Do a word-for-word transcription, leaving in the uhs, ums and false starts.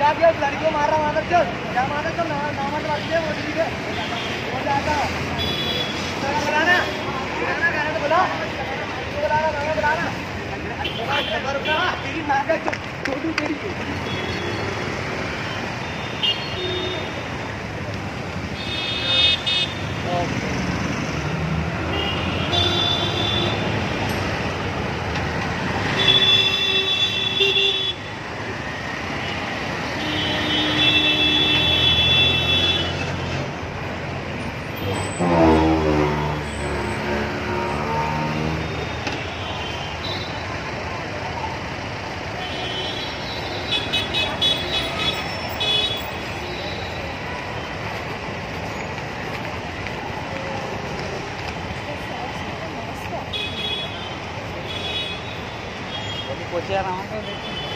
क्या किया लड़की को मार रहा मादर चल क्या मादर चल ना नामत रख दे वो ठीक है हो जाता बुलाना बुलाना गाना तो बुला बुलाना गाना बुलाना बुलाना तेरी नाक छोटी तेरी पहुंचा रहा हूँ तो